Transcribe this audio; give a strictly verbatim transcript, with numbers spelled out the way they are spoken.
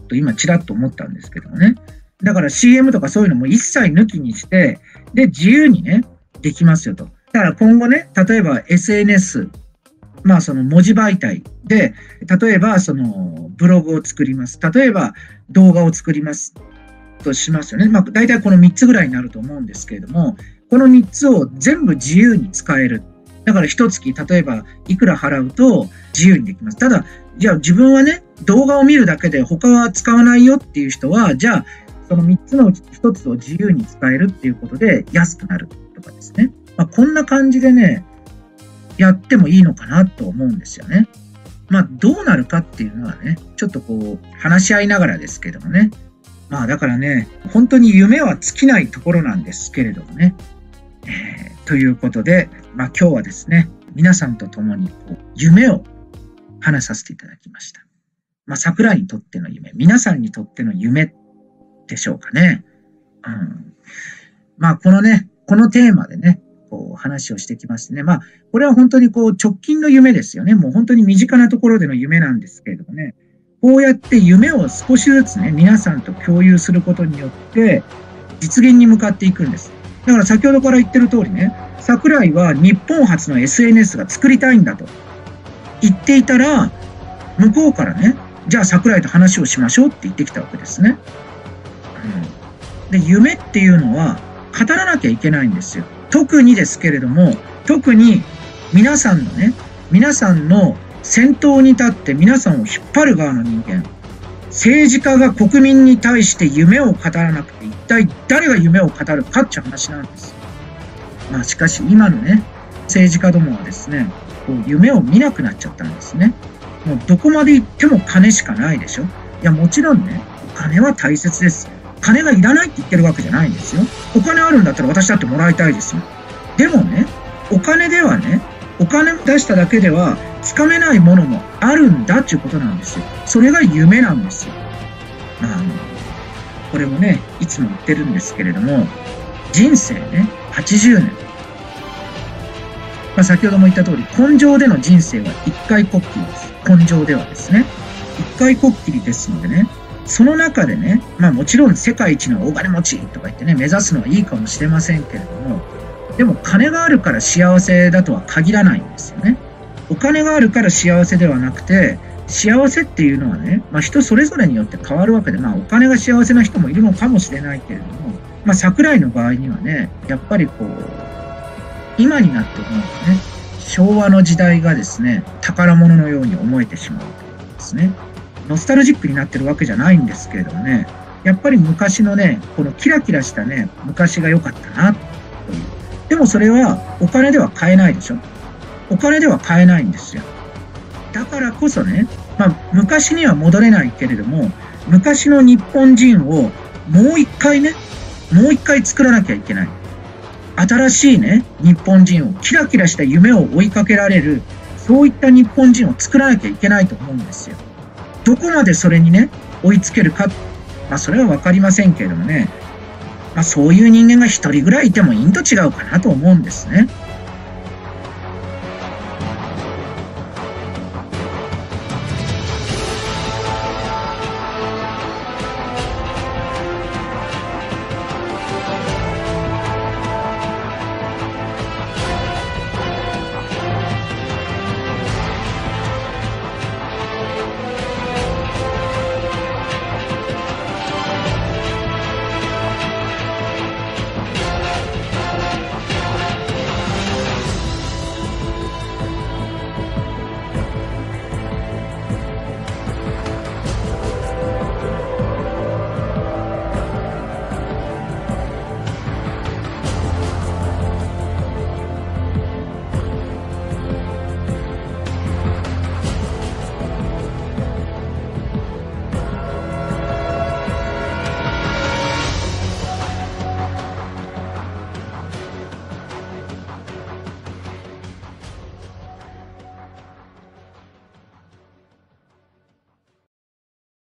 と今ちらっと思ったんですけどもね。だから シーエム とかそういうのも一切抜きにして、で、自由にね、できますよと。だから今後ね、例えば エスエヌエス、まあその文字媒体で、例えばそのブログを作ります。例えば動画を作りますとしますよね。まあ大体このみっつぐらいになると思うんですけれども、このみっつを全部自由に使える。だから一月、例えばいくら払うと自由にできます。ただ、じゃあ自分はね、動画を見るだけで他は使わないよっていう人は、じゃあそのみっつのうちひとつを自由に使えるっていうことで安くなるとかですね。まあ、こんな感じでね、やってもいいのかなと思うんですよね。まあどうなるかっていうのはね、ちょっとこう話し合いながらですけどもね。まあだからね、本当に夢は尽きないところなんですけれどもね。えー、ということで、まあ今日はですね、皆さんと共にこう夢を話させていただきました。まあ桜井にとっての夢、皆さんにとっての夢でしょうかね。うん、まあこのね、このテーマでね、こう話をしてきましてね。まあこれは本当にこう直近の夢ですよね。もう本当に身近なところでの夢なんですけれどもね。こうやって夢を少しずつね、皆さんと共有することによって実現に向かっていくんです。だから先ほどから言ってる通りね、桜井は日本初の エスエヌエス が作りたいんだと言っていたら、向こうからね、じゃあ桜井と話をしましょうって言ってきたわけですね。うん、で、夢っていうのは語らなきゃいけないんですよ。特にですけれども、特に皆さんのね、皆さんの先頭に立って皆さんを引っ張る側の人間、政治家が国民に対して夢を語らなくて一体誰が夢を語るかっていう話なんです。まあしかし今のね、政治家どもはですね、こう夢を見なくなっちゃったんですね。もうどこまで行っても金しかないでしょ。いやもちろんね、お金は大切です。金がいらないって言ってるわけじゃないんですよ。お金あるんだったら私だってもらいたいですよ。でもね、お金ではね、お金を出しただけではつかめないものもあるんだっていうことなんですよ。それが夢なんですよ。まあ、あの、これもね、いつも言ってるんですけれども、人生ね、はちじゅうねん。まあ、先ほども言った通り、根性での人生は一回こっきりです。根性ではですね。一回こっきりですのでね、その中でね、まあもちろん世界一の大金持ちとか言ってね、目指すのはいいかもしれませんけれども、でも金があるから幸せだとは限らないんですよね。お金があるから幸せではなくて、幸せっていうのはね、まあ人それぞれによって変わるわけで、まあお金が幸せな人もいるのかもしれないけれども、まあ桜井の場合にはね、やっぱりこう、今になって思うとね、昭和の時代がですね、宝物のように思えてしまうというですね。ノスタルジックになってるわけじゃないんですけれどもね、やっぱり昔のね、このキラキラしたね、昔が良かったな、という。でもそれはお金では買えないでしょ。お金では買えないんですよ。だからこそね、まあ昔には戻れないけれども、昔の日本人をもう一回ね、もう一回作らなきゃいけない。新しいね、日本人を、キラキラした夢を追いかけられる、そういった日本人を作らなきゃいけないと思うんですよ。どこまでそれにね、追いつけるか、まあそれはわかりませんけれどもね、まあそういう人間が一人ぐらいいてもいいんと違うかなと思うんですね。